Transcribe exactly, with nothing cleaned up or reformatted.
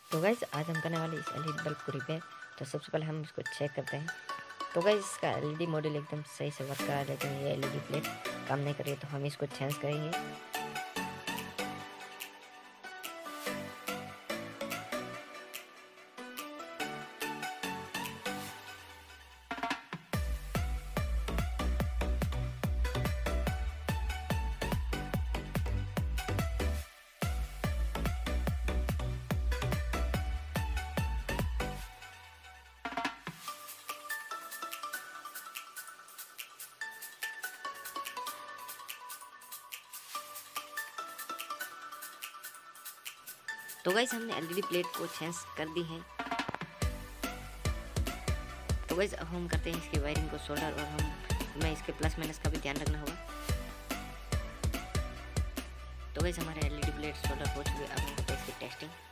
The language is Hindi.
तो गाइस आज हम करने वाले इस एलईडी बल्ब को रिपेयर। तो सबसे पहले हम इसको चेक करते हैं। तो गाइस इसका एलईडी मॉड्यूल एकदम सही से वर्क कर रहा है, लेकिन ये एलईडी प्लेट काम नहीं कर रही है, तो हम इसको चेंज करेंगे। तो गाइस हमने एलईडी प्लेट को चेंज कर दी है। तो गाइस अब हम करते हैं इसकी वायरिंग को सोल्डर, और हम मैं इसके प्लस माइनस का भी ध्यान रखना होगा। तो गाइस हमारे एलईडी प्लेट सोल्डर हो चुकी है। अब हम करते हैं इसकी टेस्टिंग।